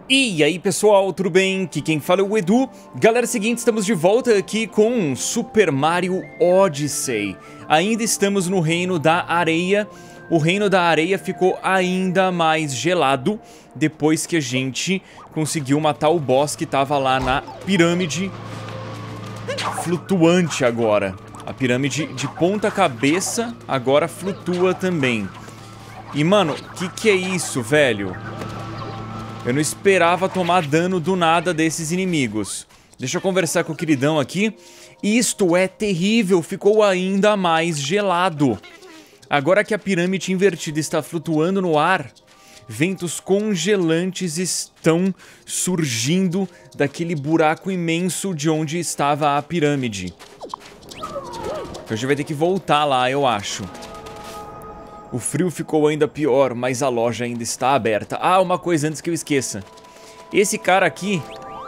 E aí pessoal, tudo bem? Aqui quem fala é o Edu. Galera, é o seguinte, estamos de volta aqui com Super Mario Odyssey. Ainda estamos no Reino da Areia. O Reino da Areia ficou ainda mais gelado depois que a gente conseguiu matar o boss que estava lá na pirâmide flutuante agora. A pirâmide de ponta cabeça agora flutua também. E mano, que é isso, velho? Eu não esperava tomar dano do nada desses inimigos. Deixa eu conversar com o queridão aqui. Isto é terrível, ficou ainda mais gelado. Agora que a pirâmide invertida está flutuando no ar, ventos congelantes estão surgindo daquele buraco imenso de onde estava a pirâmide. Então a gente vai ter que voltar lá, eu acho. O frio ficou ainda pior, mas a loja ainda está aberta. Ah, uma coisa antes que eu esqueça. Esse cara aqui...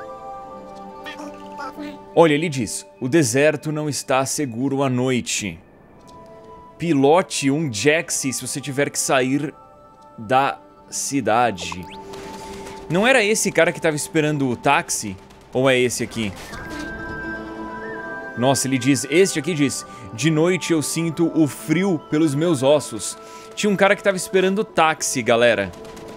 Olha, ele diz: o deserto não está seguro à noite. Pilote um Jaxi se você tiver que sair da cidade. Não era esse cara que estava esperando o táxi? Ou é esse aqui? Nossa, ele diz... Este aqui diz: de noite eu sinto o frio pelos meus ossos. Tinha um cara que estava esperando o táxi, galera.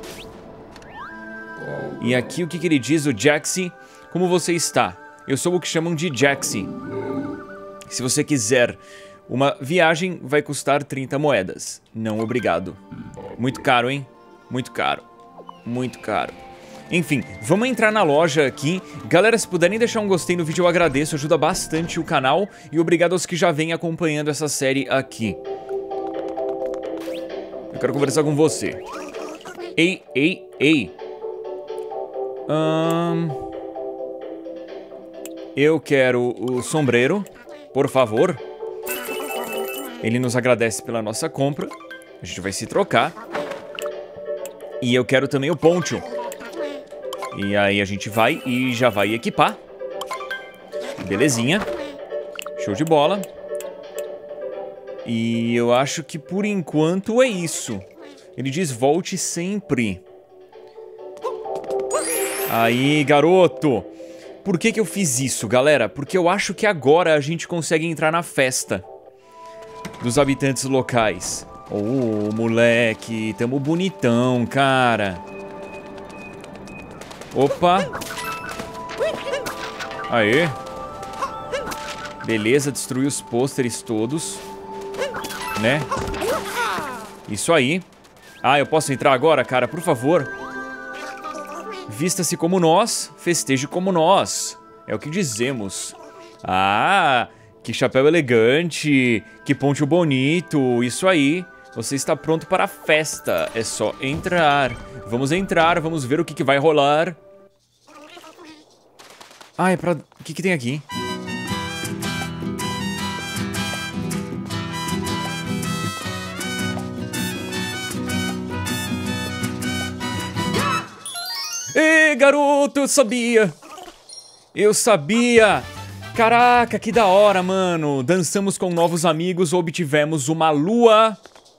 E aqui o que ele diz, o Jaxi? Como você está? Eu sou o que chamam de Jaxi. Se você quiser uma viagem, vai custar 30 moedas. Não, obrigado. Muito caro, hein? Muito caro. Muito caro. Enfim, vamos entrar na loja aqui. Galera, se puderem deixar um gostei no vídeo, eu agradeço. Ajuda bastante o canal. E obrigado aos que já vêm acompanhando essa série aqui. Eu quero conversar com você. Ei. Eu quero o sombreiro, por favor. Ele nos agradece pela nossa compra. A gente vai se trocar. E eu quero também o poncho. E aí a gente vai e já vai equipar. Belezinha. Show de bola. E eu acho que por enquanto é isso. Ele diz: volte sempre. Aí, garoto. Por que eu fiz isso, galera? Porque eu acho que agora a gente consegue entrar na festa dos habitantes locais. Oh, moleque, tamo bonitão, cara. Opa. Aê. Beleza, destruiu os pôsteres todos, né? Isso aí. Ah, eu posso entrar agora, cara? Por favor. Vista-se como nós, festeje como nós. É o que dizemos. Ah, que chapéu elegante, que poncho bonito, isso aí. Você está pronto para a festa, é só entrar. Vamos entrar, vamos ver o que vai rolar. Ah, é pra... O que tem aqui? Ê, garoto, eu sabia! Eu sabia! Caraca, que da hora, mano! Dançamos com novos amigos, obtivemos uma lua.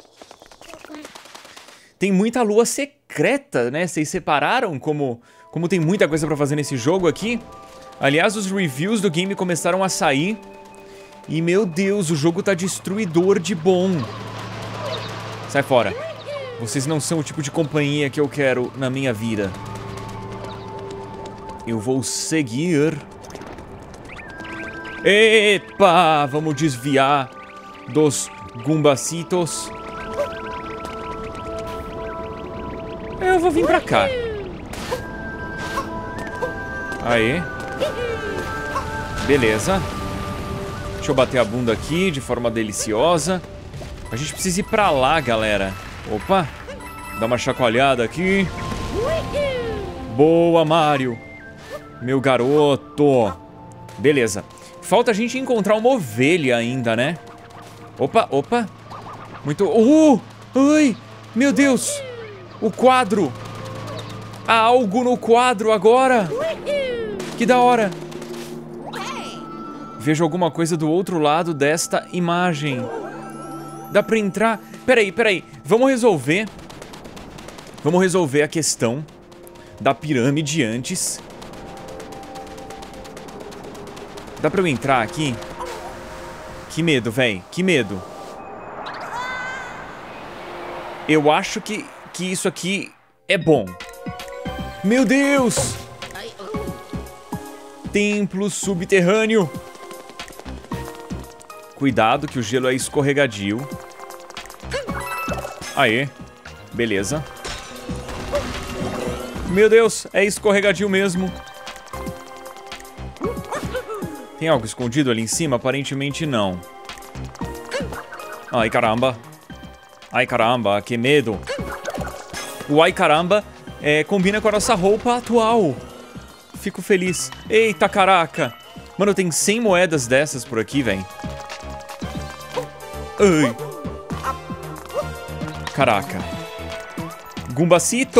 Tem muita lua secreta, né? Vocês separaram como tem muita coisa pra fazer nesse jogo aqui? Aliás, os reviews do game começaram a sair. E, meu Deus, o jogo tá destruidor de bom. Sai fora. Vocês não são o tipo de companhia que eu quero na minha vida. Eu vou seguir. Epa! Vamos desviar dos Gumbacitos. Eu vou vir pra cá. Aê. Beleza. Deixa eu bater a bunda aqui de forma deliciosa. A gente precisa ir pra lá, galera. Opa. Dá uma chacoalhada aqui. Boa, Mario. Meu garoto. Beleza. Falta a gente encontrar uma ovelha ainda, né? Opa. Muito... Ai! Meu Deus! O quadro! Há algo no quadro agora! Que da hora! Vejo alguma coisa do outro lado desta imagem. Dá pra entrar... Peraí. Vamos resolver a questão da pirâmide antes. Dá pra eu entrar aqui? Que medo, véi. Que medo. Eu acho que isso aqui é bom. Meu Deus! Templo subterrâneo. Cuidado que o gelo é escorregadio. Aê. Beleza. Meu Deus, é escorregadio mesmo. Tem algo escondido ali em cima? Aparentemente não. Ai, caramba. Ai, caramba, que medo. O ai, caramba, combina com a nossa roupa atual. Fico feliz. Eita, caraca. Mano, tem 100 moedas dessas por aqui, velho. Ai. Caraca. Gumbacito.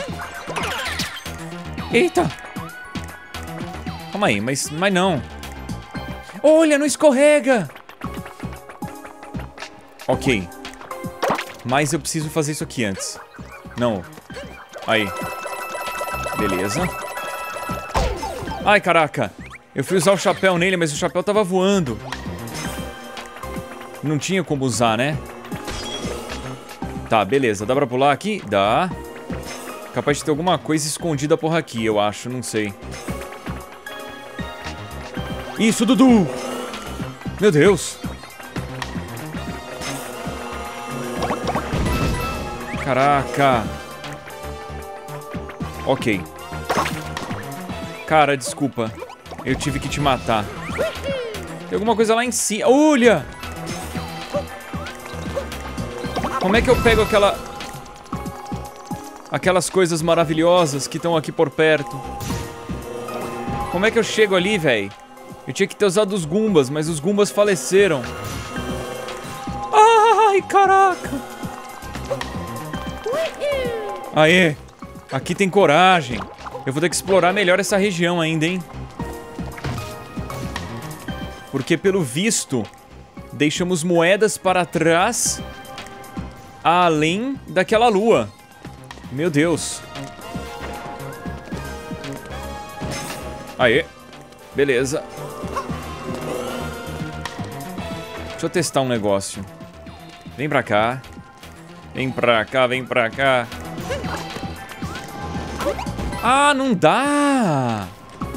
Eita. Calma aí, mas não. Olha, não escorrega. Ok. Mas eu preciso fazer isso aqui antes. Não. Aí. Beleza. Ai, caraca. Eu fui usar o chapéu nele, mas o chapéu tava voando. Não tinha como usar, né? Tá, beleza. Dá pra pular aqui? Dá. Capaz de ter alguma coisa escondida por aqui, eu acho. Não sei. Isso, Dudu! Meu Deus! Caraca! Ok. Cara, desculpa. Eu tive que te matar. Tem alguma coisa lá em cima. Olha! Como é que eu pego aquelas coisas maravilhosas que estão aqui por perto? Como é que eu chego ali, velho? Eu tinha que ter usado os Goombas, mas os Goombas faleceram. Ai, caraca! Aê! Aqui tem coragem. Eu vou ter que explorar melhor essa região ainda, hein? Porque, pelo visto, deixamos moedas para trás, além daquela lua. Meu Deus. Aê. Beleza. Deixa eu testar um negócio. Vem pra cá. Vem pra cá, vem pra cá. Ah, não dá!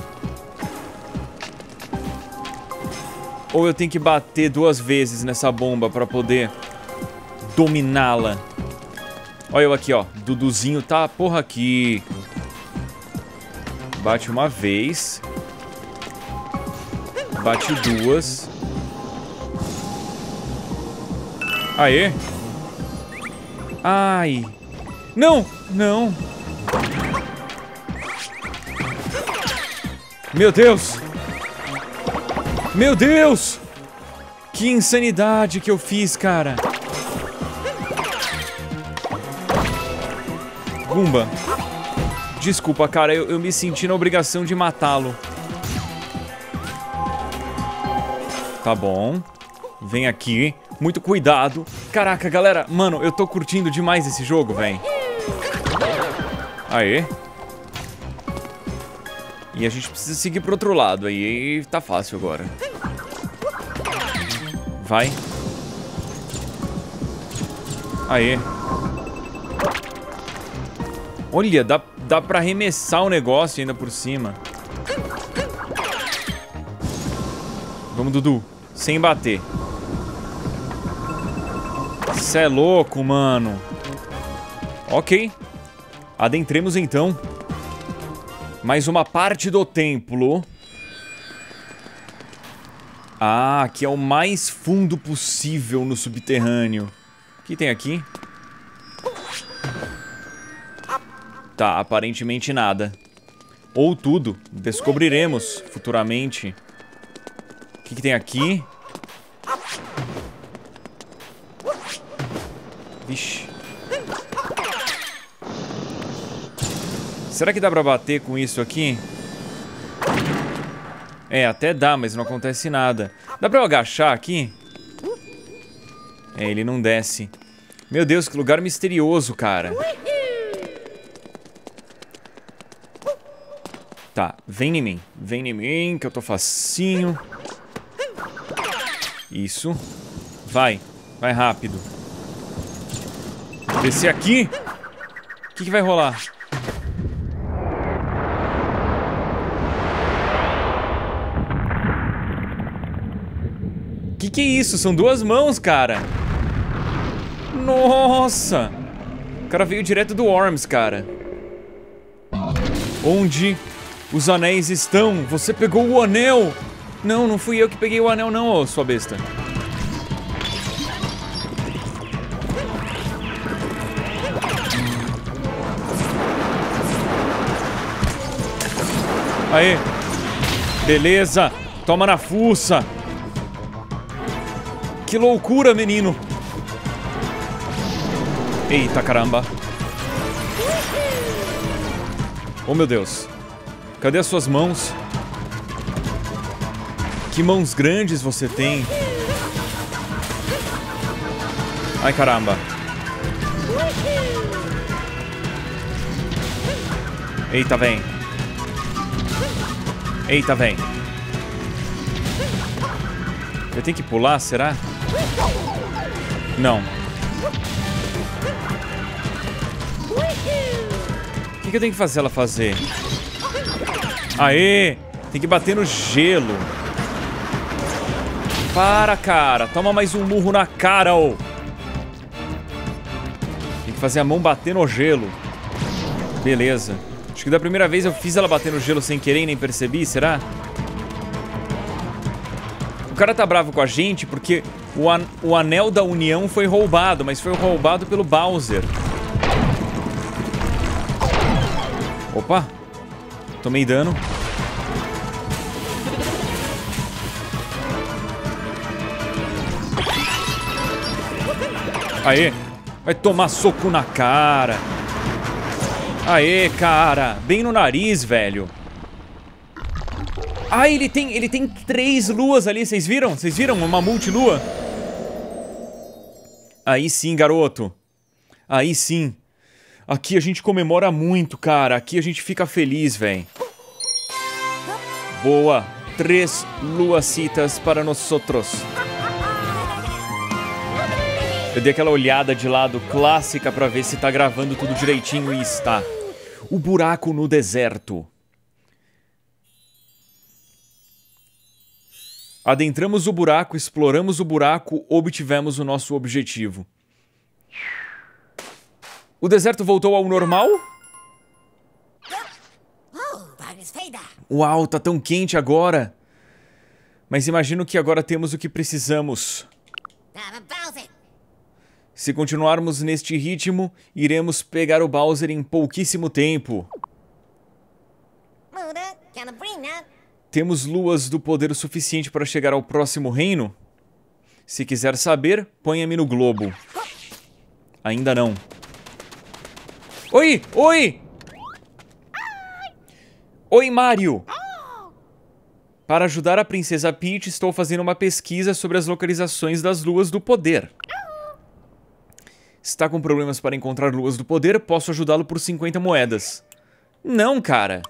Ou eu tenho que bater 2 vezes nessa bomba pra poder dominá-la. Olha eu aqui, ó. Duduzinho tá, porra, aqui. Bate uma vez. Bate 2. Aê. Ai. Não, não. Meu Deus. Meu Deus. Que insanidade que eu fiz, cara. Goomba. Desculpa, cara. Eu me senti na obrigação de matá-lo. Tá bom. Vem aqui. Muito cuidado. Caraca, galera. Mano, eu tô curtindo demais esse jogo, velho. Aê. E a gente precisa seguir pro outro lado. Aí tá fácil agora. Vai. Aê. Olha, dá pra arremessar o negócio ainda por cima. Vamos, Dudu. Sem bater. Cê é louco, mano. Ok. Adentremos então. Mais uma parte do templo. Ah, aqui é o mais fundo possível no subterrâneo. O que tem aqui? Tá, aparentemente nada. Ou tudo. Descobriremos futuramente. O que tem aqui? Vixe. Será que dá pra bater com isso aqui? É, até dá, mas não acontece nada. Dá pra eu agachar aqui? É, ele não desce. Meu Deus, que lugar misterioso, cara. Tá, vem em mim. Vem em mim, que eu tô facinho. Isso. Vai. Vai rápido. Descer aqui. O que vai rolar? Que é isso? São 2 mãos, cara. Nossa. O cara veio direto do Worms, cara. Onde os anéis estão? Você pegou o anel. Não, não fui eu que peguei o anel não, ô sua besta. Aê. Beleza. Toma na fuça. Que loucura, menino. Eita, caramba. Oh, meu Deus. Cadê as suas mãos? Que mãos grandes você tem. Ai, caramba. Eita, vem. Eita, vem. Eu tenho que pular, será? Não. O que eu tenho que fazer ela fazer? Aê! Tem que bater no gelo. Para, cara. Toma mais um murro na cara, ô. Tem que fazer a mão bater no gelo. Beleza. Acho que da primeira vez eu fiz ela bater no gelo sem querer e nem percebi, será? O cara tá bravo com a gente porque o anel da união foi roubado, mas foi roubado pelo Bowser. Opa! Tomei dano. Aê! Vai tomar soco na cara. Aê, cara! Bem no nariz, velho. Ah, ele tem 3 luas ali, vocês viram? Vocês viram? Uma multilua. Aí sim, garoto. Aí sim. Aqui a gente comemora muito, cara. Aqui a gente fica feliz, velho. Boa. 3 luacitas para nós outros. Eu dei aquela olhada de lado clássica pra ver se tá gravando tudo direitinho e está. O buraco no deserto. Adentramos o buraco, exploramos o buraco, obtivemos o nosso objetivo. O deserto voltou ao normal? Uau, tá tão quente agora. Mas imagino que agora temos o que precisamos. Se continuarmos neste ritmo, iremos pegar o Bowser em pouquíssimo tempo. Temos luas do poder o suficiente para chegar ao próximo reino? Se quiser saber, ponha-me no globo. Ainda não. Oi! Oi! Oi, Mario! Para ajudar a Princesa Peach, estou fazendo uma pesquisa sobre as localizações das luas do poder. Está com problemas para encontrar luas do poder? Posso ajudá-lo por 50 moedas. Não, cara.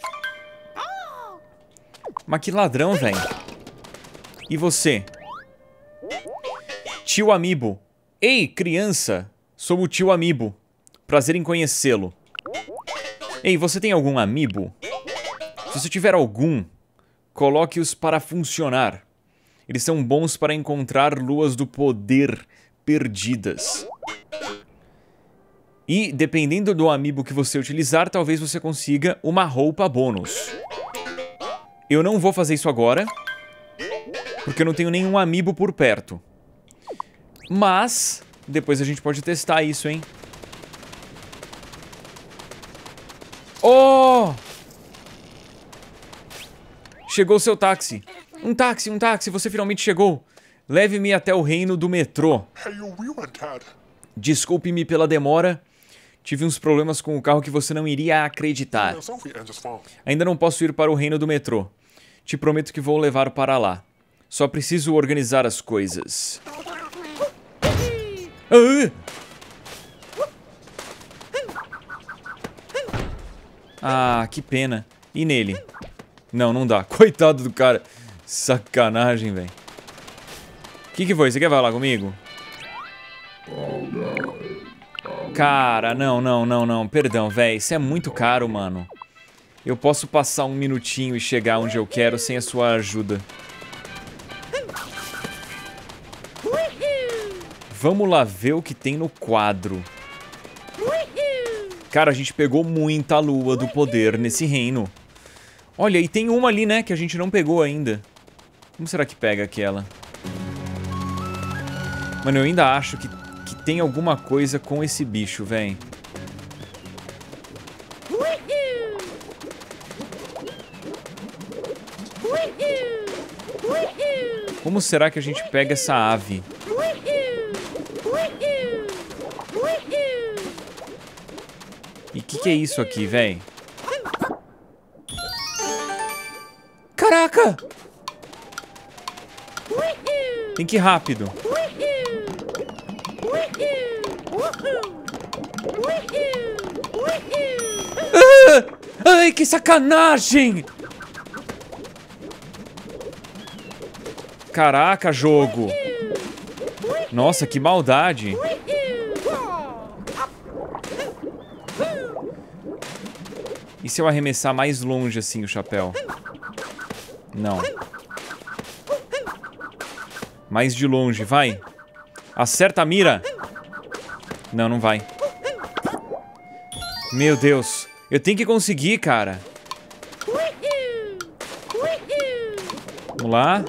Mas que ladrão, velho. E você? Tio Amiibo. Ei, criança. Sou o tio Amiibo. Prazer em conhecê-lo. Ei, você tem algum amiibo? Se você tiver algum, coloque-os para funcionar. Eles são bons para encontrar luas do poder perdidas. E, dependendo do amiibo que você utilizar, talvez você consiga uma roupa bônus. Eu não vou fazer isso agora, porque eu não tenho nenhum amiibo por perto. Mas, depois a gente pode testar isso, hein? Oh! Chegou o seu táxi. Um táxi, você finalmente chegou. Leve-me até o reino do metrô. Desculpe-me pela demora. Tive uns problemas com o carro que você não iria acreditar. Ainda não posso ir para o reino do metrô. Te prometo que vou levar para lá. Só preciso organizar as coisas. Ah, que pena. E nele? Não, não dá. Coitado do cara. Sacanagem, velho. O que foi? Você quer falar comigo? Cara, não. Perdão, velho. Isso é muito caro, mano. Eu posso passar um minutinho e chegar onde eu quero sem a sua ajuda. Vamos lá ver o que tem no quadro. Cara, a gente pegou muita lua do poder nesse reino. Olha, e tem uma ali, né, que a gente não pegou ainda. Como será que pega aquela? Mano, eu ainda acho que tem alguma coisa com esse bicho, véi. Como será que a gente pega essa ave? E que é isso aqui, véi? Caraca! Tem que ir rápido. Ai, que sacanagem! Caraca, jogo. Nossa, que maldade. E se eu arremessar mais longe assim o chapéu? Não. Mais de longe, vai. Acerta a mira. Não, não vai. Meu Deus. Eu tenho que conseguir, cara. Vamos lá.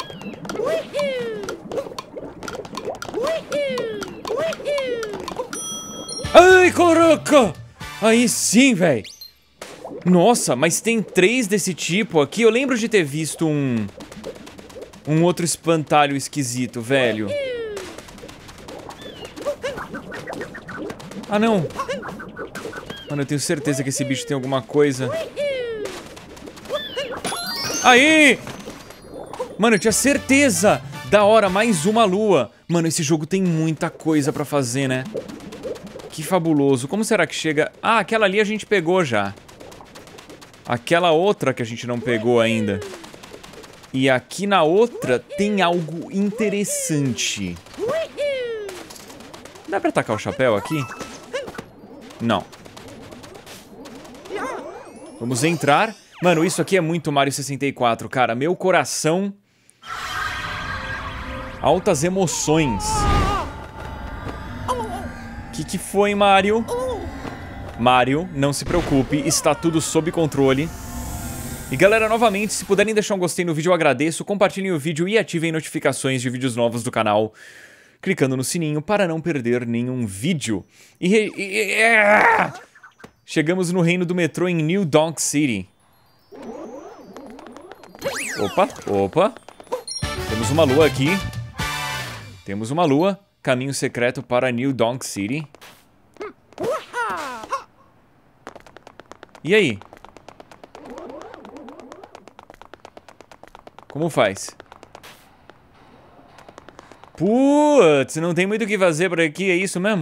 Ai, caraca! Aí sim, velho. Nossa, mas tem 3 desse tipo aqui. Eu lembro de ter visto um outro espantalho esquisito, velho. Ah, não. Mano, eu tenho certeza que esse bicho tem alguma coisa. Aí! Mano, eu tinha certeza. Da hora, mais uma lua. Mano, esse jogo tem muita coisa pra fazer, né? Que fabuloso. Como será que chega... Ah, aquela ali a gente pegou já. Aquela outra que a gente não pegou ainda. E aqui na outra tem algo interessante. Dá pra tacar o chapéu aqui? Não. Vamos entrar. Mano, isso aqui é muito Mario 64, cara. Meu coração... Altas emoções. Que foi, Mario? Mario, não se preocupe, está tudo sob controle. E galera, novamente, se puderem deixar um gostei no vídeo, eu agradeço. Compartilhem o vídeo e ativem notificações de vídeos novos do canal, clicando no sininho para não perder nenhum vídeo. Chegamos no reino do metrô em New Donk City. Opa. Temos uma lua aqui. Temos uma lua. Caminho secreto para New Donk City. E aí? Como faz? Putz, não tem muito o que fazer por aqui, é isso mesmo?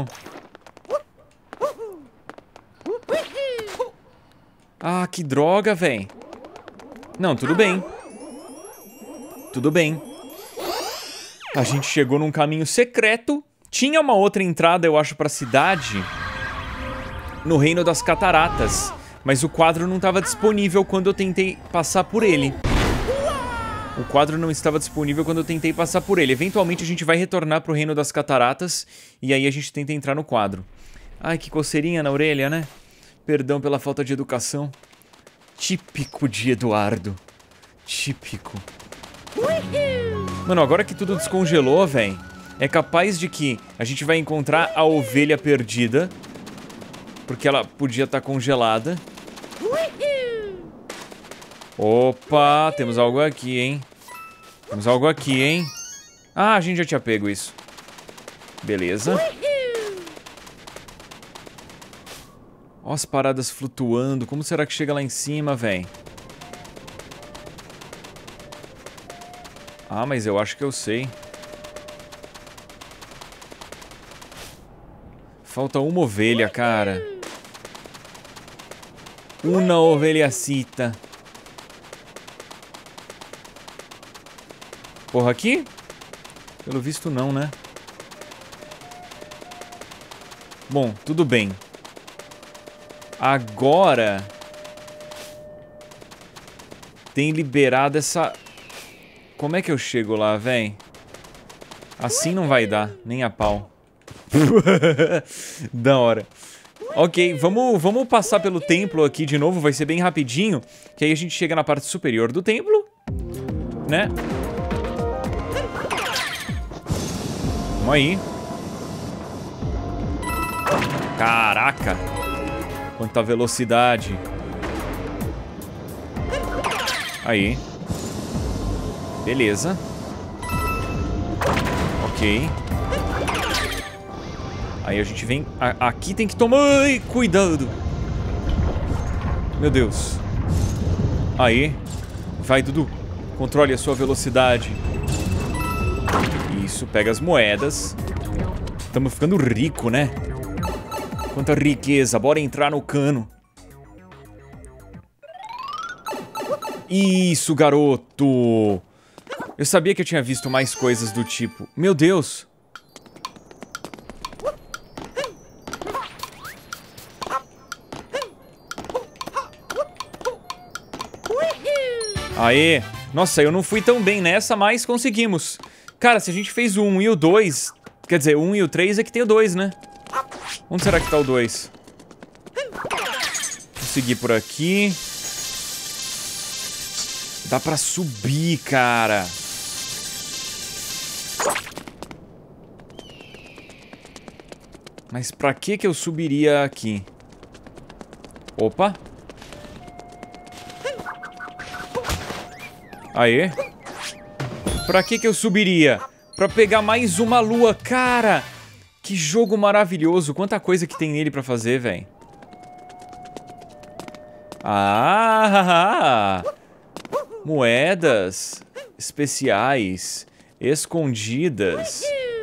Ah, que droga, véi. Não, tudo bem. Tudo bem. A gente chegou num caminho secreto. Tinha uma outra entrada, eu acho, pra cidade. No Reino das Cataratas. Mas o quadro não estava disponível quando eu tentei passar por ele. O quadro não estava disponível quando eu tentei passar por ele. Eventualmente a gente vai retornar pro Reino das Cataratas. E aí a gente tenta entrar no quadro. Ai, que coceirinha na orelha, né? Perdão pela falta de educação. Típico de Eduardo. Típico. Mano, agora que tudo descongelou, velho, é capaz de que a gente vai encontrar a ovelha perdida. Porque ela podia estar congelada. Opa, temos algo aqui, hein? Temos algo aqui, hein? Ah, a gente já tinha pego isso. Beleza. Ó as paradas flutuando. Como será que chega lá em cima, velho? Ah, mas eu acho que eu sei. Falta uma ovelha, cara. Uma ovelhacita. porra aqui? Pelo visto não, né? Bom, tudo bem. Agora... tem liberado essa... como é que eu chego lá, véi? Assim não vai dar, nem a pau. Da hora. Ok, vamos passar pelo templo aqui de novo, vai ser bem rapidinho. Que aí a gente chega na parte superior do templo, né? Vamos aí. Caraca! Quanta velocidade. Aí. Beleza. Ok. Aí a gente vem... aqui tem que tomar... ai, cuidado. Meu Deus. Aí. Vai, Dudu. Controle a sua velocidade. Isso, pega as moedas. Estamos ficando rico, né? Quanta riqueza. Bora entrar no cano. Isso, garoto. Eu sabia que eu tinha visto mais coisas do tipo. Meu Deus. Aê. Nossa, eu não fui tão bem nessa, mas conseguimos. Cara, se a gente fez o 1 e o 2... quer dizer, o 1 e o 3 é que tem o 2, né? Onde será que tá o 2? Vou seguir por aqui. Dá pra subir, cara. Mas pra que eu subiria aqui? Opa. Aê. Pra que eu subiria? Pra pegar mais uma lua. Cara, que jogo maravilhoso. Quanta coisa que tem nele pra fazer, velho. Ah! Moedas especiais escondidas.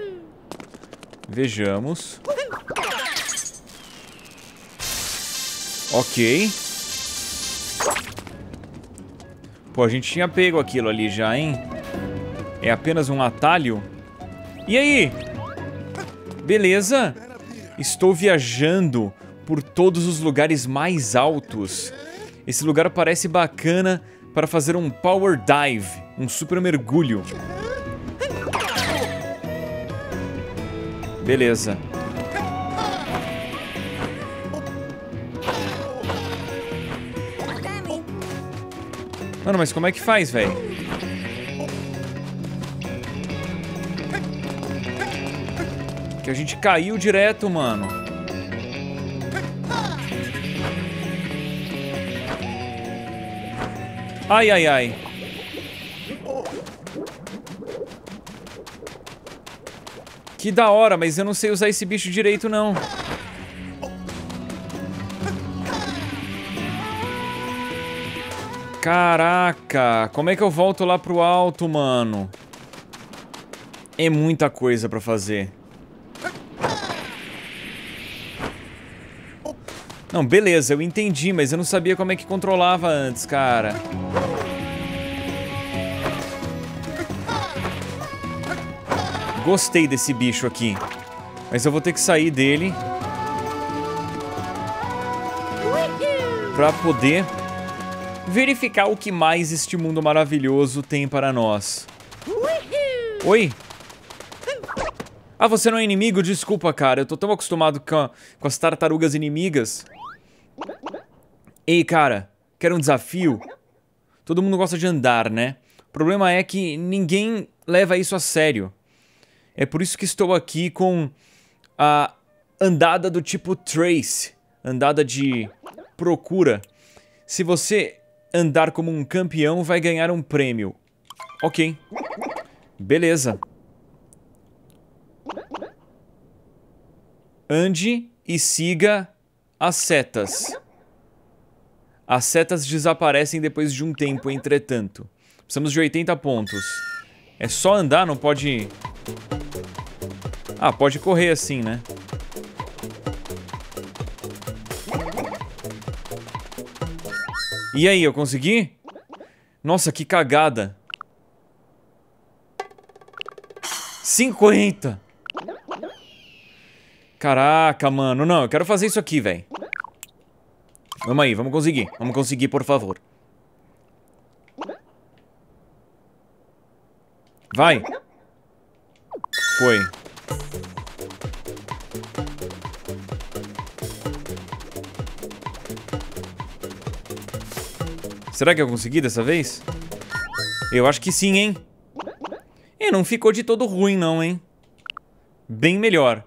Vejamos. Ok. Pô, a gente tinha pego aquilo ali já, hein? É apenas um atalho. E aí? Beleza? Estou viajando por todos os lugares mais altos. Esse lugar parece bacana para fazer um power dive, um super mergulho. Beleza. Mano, mas como é que faz, velho? Que a gente caiu direto, mano. Ai, ai, ai. Que da hora, mas eu não sei usar esse bicho direito, não. Caraca, como é que eu volto lá pro alto, mano? É muita coisa pra fazer. Não, beleza, eu entendi, mas eu não sabia como é que controlava antes, cara. Gostei desse bicho aqui. Mas eu vou ter que sair dele pra poder verificar o que mais este mundo maravilhoso tem para nós. Oi? Ah, você não é inimigo? Desculpa, cara. Eu tô tão acostumado com as tartarugas inimigas. Ei, cara. Quer um desafio? Todo mundo gosta de andar, né? O problema é que ninguém leva isso a sério. É por isso que estou aqui com a andada do tipo Trace. Andada de procura. Se você andar como um campeão, vai ganhar um prêmio. Ok. Beleza. Ande e siga as setas. As setas desaparecem depois de um tempo, entretanto. Precisamos de 80 pontos. É só andar, não pode... Ah, pode correr assim, né? E aí, eu consegui? Nossa, que cagada. 50. Caraca, mano. Não, eu quero fazer isso aqui, velho. Vamos aí, vamos conseguir. Vamos conseguir, por favor. Vai. Foi. Será que eu consegui dessa vez? Eu acho que sim, hein? E não ficou de todo ruim, não, hein? Bem melhor.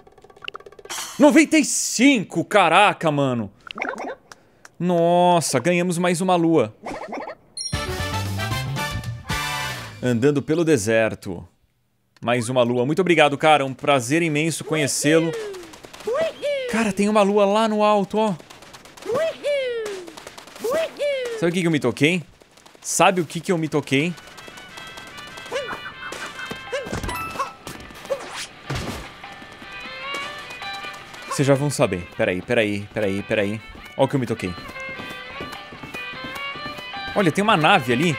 95! Caraca, mano! Nossa, ganhamos mais uma lua. Andando pelo deserto. Mais uma lua. Muito obrigado, cara. Um prazer imenso conhecê-lo. Cara, tem uma lua lá no alto, ó. Sabe o que eu me toquei? Sabe o que eu me toquei? Vocês já vão saber. Peraí. Olha o que eu me toquei. Olha, tem uma nave ali.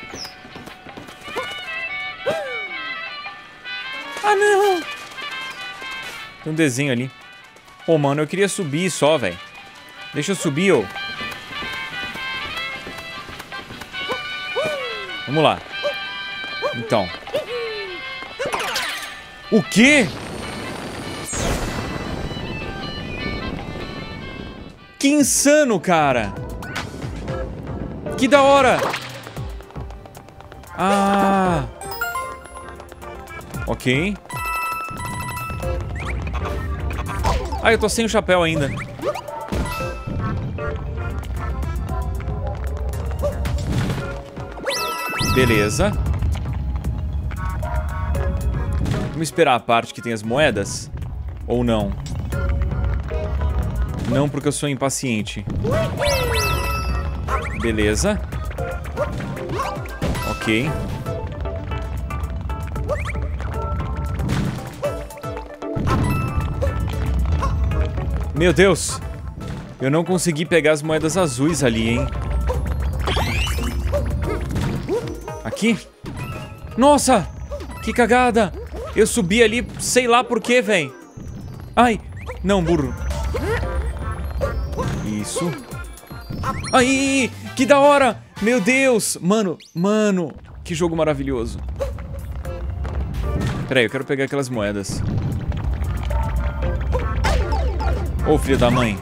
Ah, não! Tem um desenho ali. Pô, mano, eu queria subir só, velho. Deixa eu subir, ô. Vamos lá. Então. O quê? Que insano, cara. Que da hora. Ah. Ok. Ah, eu tô sem o chapéu ainda. Beleza. Vamos esperar a parte que tem as moedas? Ou não? Não, porque eu sou impaciente. Beleza. Ok. Meu Deus. Eu não consegui pegar as moedas azuis ali, hein? Aqui? Nossa! Que cagada! Eu subi ali, sei lá por quê, velho. Ai! Não, burro. Isso. Ai! Que da hora! Meu Deus! Mano, que jogo maravilhoso. Pera aí, eu quero pegar aquelas moedas. Ô, filho da mãe.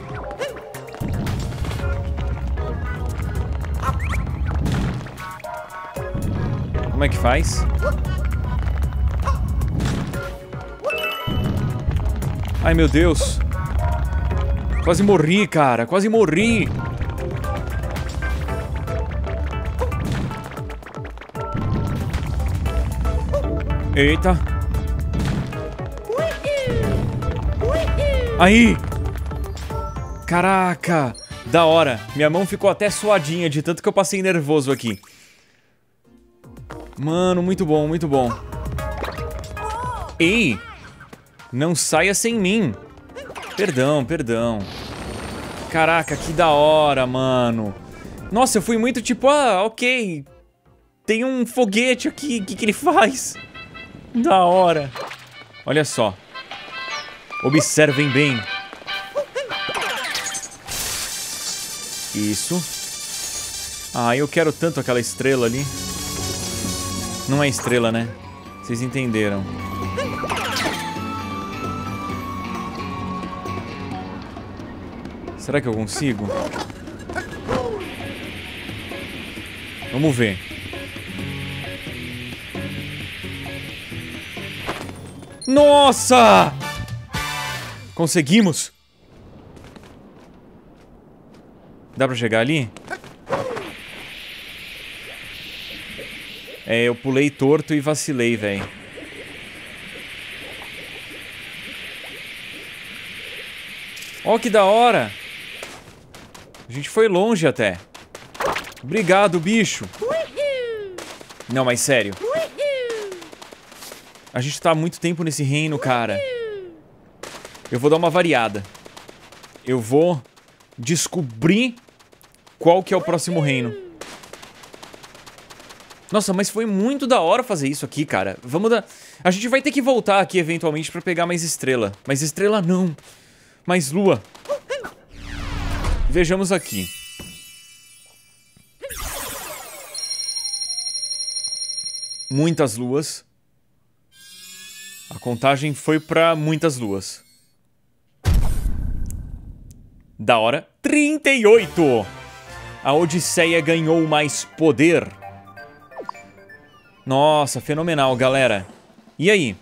Como é que faz? Ai, meu Deus. Quase morri, cara. Quase morri. Eita. Aí. Caraca. Da hora. Minha mão ficou até suadinha de tanto que eu passei nervoso aqui. Mano, muito bom, muito bom. Ei. Não saia sem mim. Perdão, perdão. Caraca, que da hora, mano. Nossa, eu fui muito tipo, ah, ok. Tem um foguete aqui, o que ele faz? Da hora. Olha só. Observem bem. Isso. Ah, eu quero tanto aquela estrela ali. Não é estrela, né? Vocês entenderam. Será que eu consigo? Vamos ver. Nossa! Conseguimos? Dá pra chegar ali? É, eu pulei torto e vacilei, velho. Ó, que da hora! A gente foi longe até. Obrigado, bicho. Não, mas sério. A gente tá há muito tempo nesse reino, cara. Eu vou dar uma variada. Eu vou descobrir qual que é o próximo reino. Nossa, mas foi muito da hora fazer isso aqui, cara. Vamos dar... A gente vai ter que voltar aqui eventualmente pra pegar mais estrela. Mais estrela não. Mais lua. Vejamos aqui. Muitas luas. A contagem foi pra muitas luas. Da hora. 38! A Odisseia ganhou mais poder. Nossa, fenomenal, galera. E aí?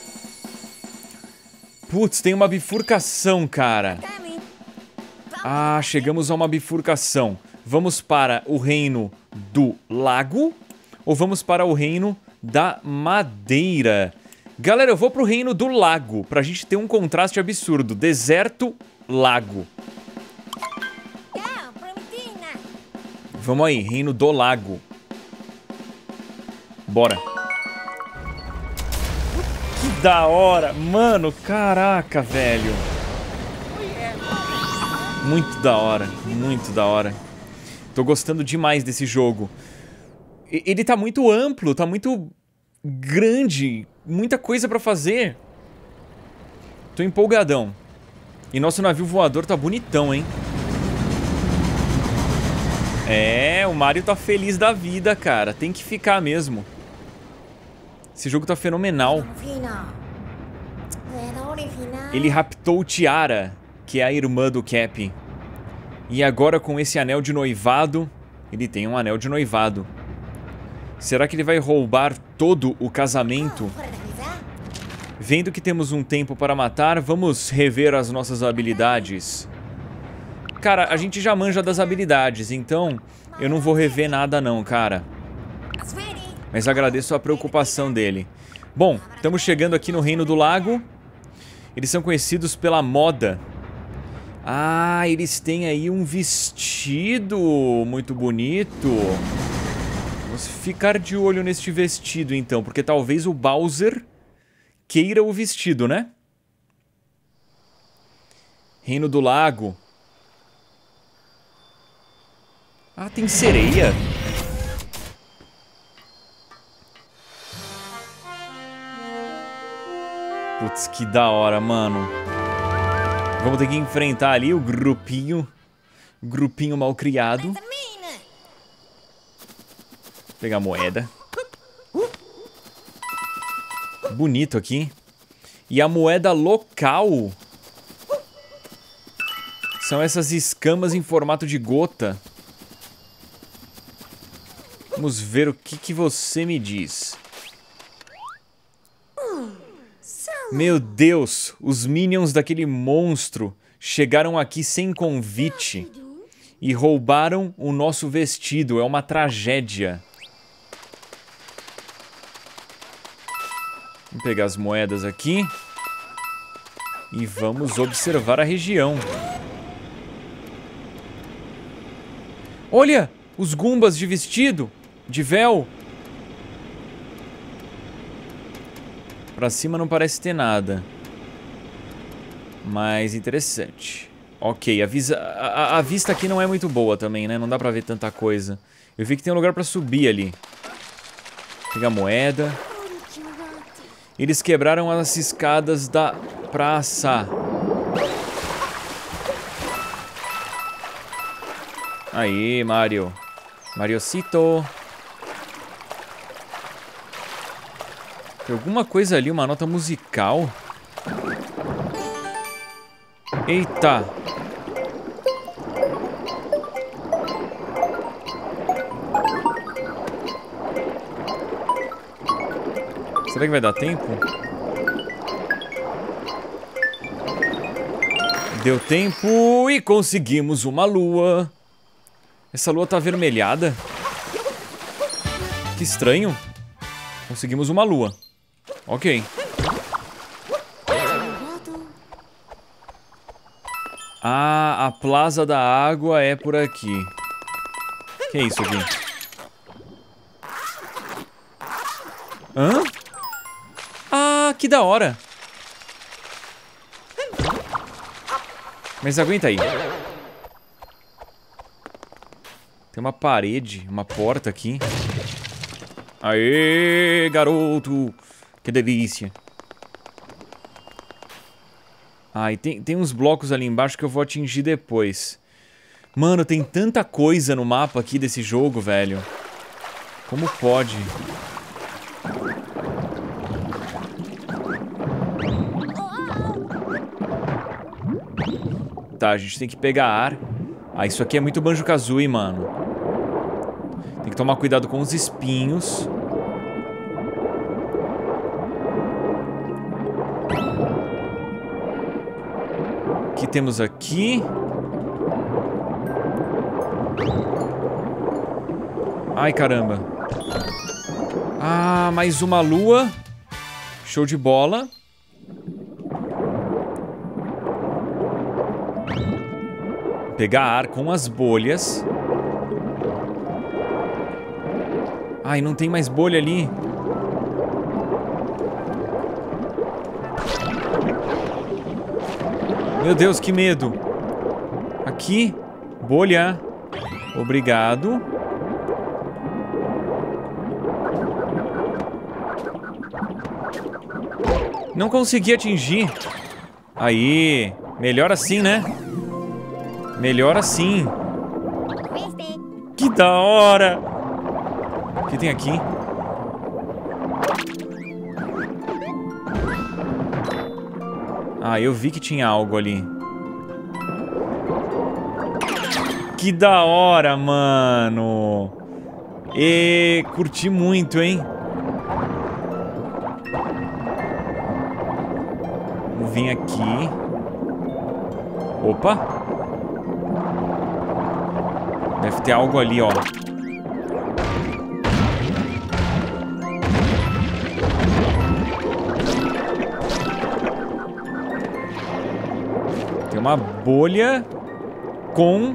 Putz, tem uma bifurcação, cara. Ah, chegamos a uma bifurcação. Vamos para o reino do lago ou vamos para o reino da madeira? Galera, eu vou pro reino do lago, pra gente ter um contraste absurdo. Deserto, lago. Vamos aí, reino do lago. Bora. Que da hora. Mano, caraca, velho. Muito da hora, muito da hora. Tô gostando demais desse jogo. Ele tá muito amplo, tá muito grande. Muita coisa pra fazer. Tô empolgadão. E nosso navio voador tá bonitão, hein? É, o Mario tá feliz da vida, cara. Tem que ficar mesmo. Esse jogo tá fenomenal. Ele raptou Tiara, que é a irmã do Cap. E agora com esse anel de noivado... Ele tem um anel de noivado. Será que ele vai roubar todo o casamento? Vendo que temos um tempo para matar, vamos rever as nossas habilidades. Cara, a gente já manja das habilidades, então eu não vou rever nada não, cara. Mas agradeço a preocupação dele. Bom, estamos chegando aqui no Reino do Lago. Eles são conhecidos pela moda. Ah, eles têm aí um vestido muito bonito. Vamos ficar de olho neste vestido, então, porque talvez o Bowser queira o vestido, né? Reino do Lago. Ah, tem sereia. Putz, que da hora, mano. Vamos ter que enfrentar ali o grupinho. Grupinho mal criado. Pegar a moeda. Bonito aqui. E a moeda local são essas escamas em formato de gota. Vamos ver o que você me diz. Meu Deus, os minions daquele monstro chegaram aqui sem convite e roubaram o nosso vestido. É uma tragédia. Vamos pegar as moedas aqui e vamos observar a região. Olha, os Goombas de vestido, de véu. Pra cima não parece ter nada. Mas interessante. Ok, a vista aqui não é muito boa também, né? Não dá pra ver tanta coisa. Eu vi que tem um lugar pra subir ali. Pegar moeda. Eles quebraram as escadas da praça. Aí, Mario. Mariocito. Tem alguma coisa ali, uma nota musical. Eita. Será que vai dar tempo? Deu tempo e conseguimos uma lua. Essa lua tá avermelhada. Que estranho. Conseguimos uma lua. Ok. Ah, a Plaza da Água é por aqui. Que é isso aqui? Hã? Ah, que da hora. Mas aguenta aí. Tem uma parede, uma porta aqui. Aê, garoto. Que delícia. Ah, e tem uns blocos ali embaixo que eu vou atingir depois. Mano, tem tanta coisa no mapa aqui desse jogo, velho. Como pode? Tá, a gente tem que pegar ar. Ah, isso aqui é muito Banjo-Kazooie, mano. Tem que tomar cuidado com os espinhos. O que temos aqui? Ai, caramba. Ah, mais uma lua. Show de bola. Pegar ar com as bolhas. Ai, não tem mais bolha ali. Meu Deus, que medo. Aqui. Bolha. Obrigado. Não consegui atingir. Aí. Melhor assim, né? Melhor assim. Que da hora. O que tem aqui? Ah, eu vi que tinha algo ali. Que da hora, mano. E curti muito, hein? Vou vir aqui. Opa. Deve ter algo ali, ó. Tem uma bolha com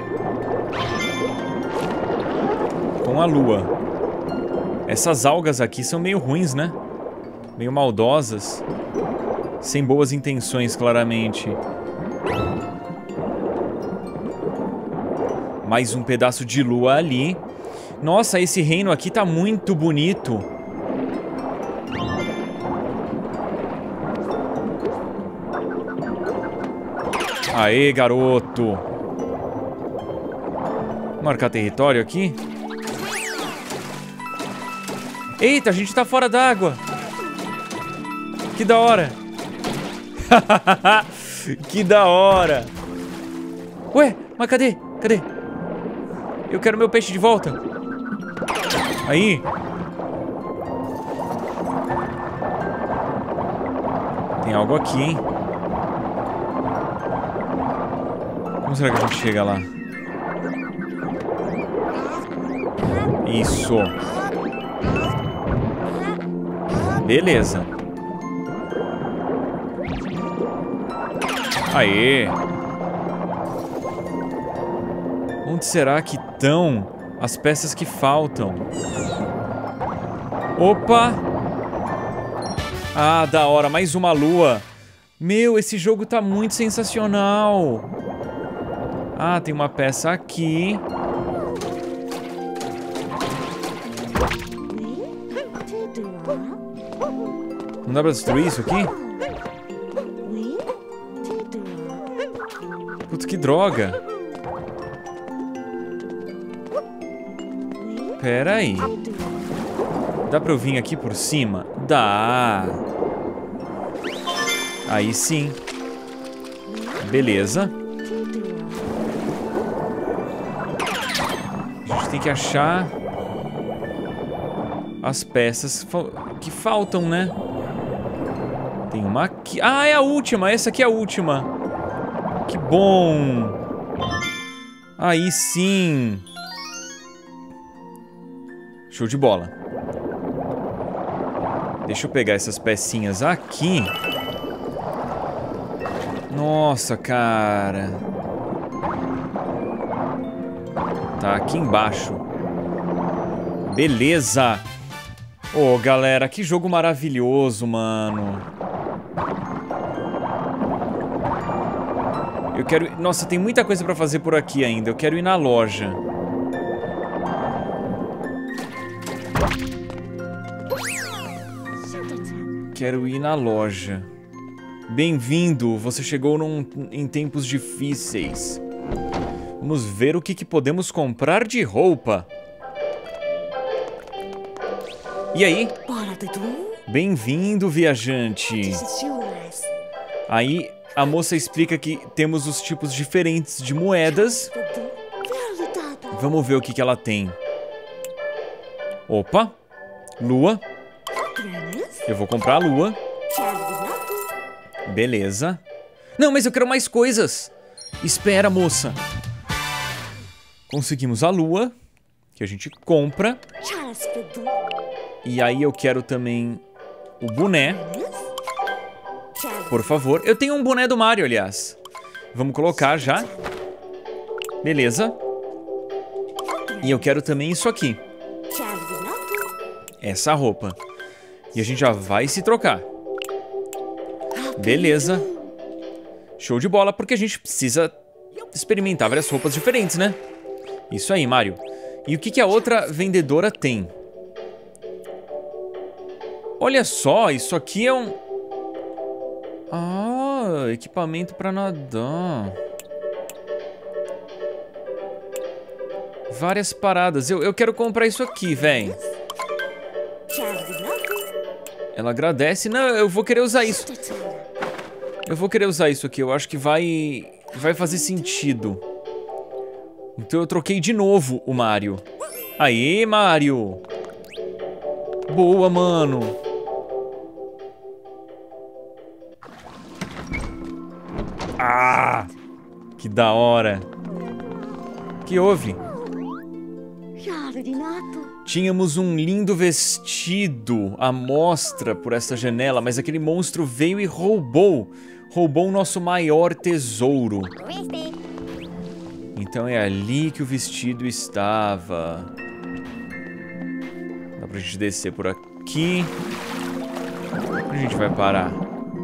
a lua. Essas algas aqui são meio ruins, né? Meio maldosas. Sem boas intenções, claramente. Mais um pedaço de lua ali. Nossa, esse reino aqui tá muito bonito. Aê, garoto. Marcar território aqui. Eita, a gente tá fora d'água. Que da hora. Que da hora. Ué, mas cadê? Cadê? Eu quero meu peixe de volta. Aí. Tem algo aqui, hein? Como será que a gente chega lá? Isso. Beleza. Aê. Onde será que estão as peças que faltam? Opa! Ah, da hora, mais uma lua. Meu, esse jogo tá muito sensacional. Ah, tem uma peça aqui. Não dá pra destruir isso aqui? Putz, que droga. Pera aí. Dá pra eu vir aqui por cima? Dá. Aí sim. Beleza. A gente tem que achar as peças que faltam, né? Tem uma aqui. Ah, é a última. Essa aqui é a última. Que bom. Aí sim. Show de bola. Deixa eu pegar essas pecinhas aqui. Nossa, cara. Tá aqui embaixo. Beleza. Ô, galera, que jogo maravilhoso, mano. Eu quero... Nossa, tem muita coisa pra fazer por aqui ainda. Eu quero ir na loja. quero ir na loja. Bem-vindo, você chegou em tempos difíceis. Vamos ver o que podemos comprar de roupa. E aí? Bem-vindo, viajante. Aí a moça explica que temos os tipos diferentes de moedas. Vamos ver o que ela tem. Opa, lua. Eu vou comprar a lua. Beleza. Não, mas eu quero mais coisas. Espera, moça. Conseguimos a lua, que a gente compra. E aí eu quero também o boné. Por favor. Eu tenho um boné do Mario, aliás. Vamos colocar já. Beleza. E eu quero também isso aqui. Essa roupa. E a gente já vai se trocar. Beleza. Show de bola, porque a gente precisa experimentar várias roupas diferentes, né? Isso aí, Mario. E o que a outra vendedora tem? Olha só, isso aqui é um... Ah, equipamento pra nadar. Várias paradas. Eu quero comprar isso aqui, véi. Ela agradece. Não, eu vou querer usar isso. Eu vou querer usar isso aqui. Eu acho que vai fazer sentido. Então eu troquei de novo o Mario. Aê, Mario. Boa, mano. Ah, que da hora. O que houve? Tínhamos um lindo vestido à mostra por essa janela, mas aquele monstro veio e roubou o nosso maior tesouro. Então é ali que o vestido estava. Dá pra gente descer por aqui. Onde a gente vai parar?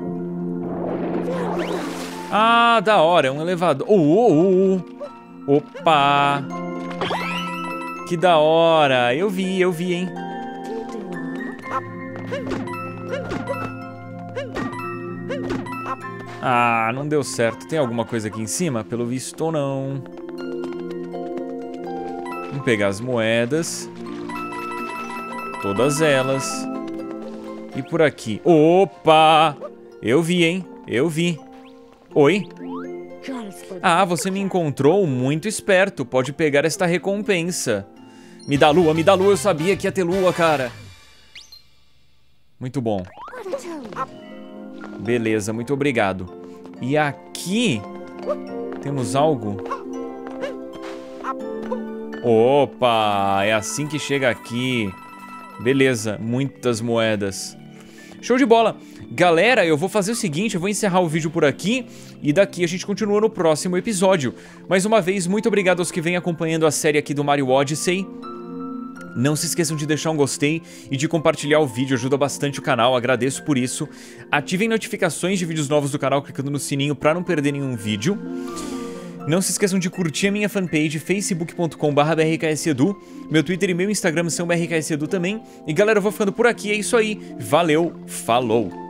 Ah, da hora, é um elevador. Opa! Que da hora! Eu vi, hein? Ah, não deu certo. Tem alguma coisa aqui em cima? Pelo visto ou não. Vamos pegar as moedas. Todas elas. E por aqui. Opa! Eu vi, hein? Eu vi. Oi? Ah, você me encontrou muito esperto. Pode pegar esta recompensa. Me dá lua, eu sabia que ia ter lua, cara. Muito bom. Beleza, muito obrigado. E aqui temos algo. Opa, é assim que chega aqui. Beleza, muitas moedas. Show de bola. Galera, eu vou fazer o seguinte, eu vou encerrar o vídeo por aqui e daqui a gente continua no próximo episódio. Mais uma vez, muito obrigado aos que vêm acompanhando a série aqui do Mario Odyssey. Não se esqueçam de deixar um gostei e de compartilhar o vídeo, ajuda bastante o canal, agradeço por isso. Ativem notificações de vídeos novos do canal clicando no sininho para não perder nenhum vídeo. Não se esqueçam de curtir a minha fanpage, facebook.com/brksedu. Meu Twitter e meu Instagram são brksedu também. E galera, eu vou ficando por aqui, é isso aí. Valeu, falou!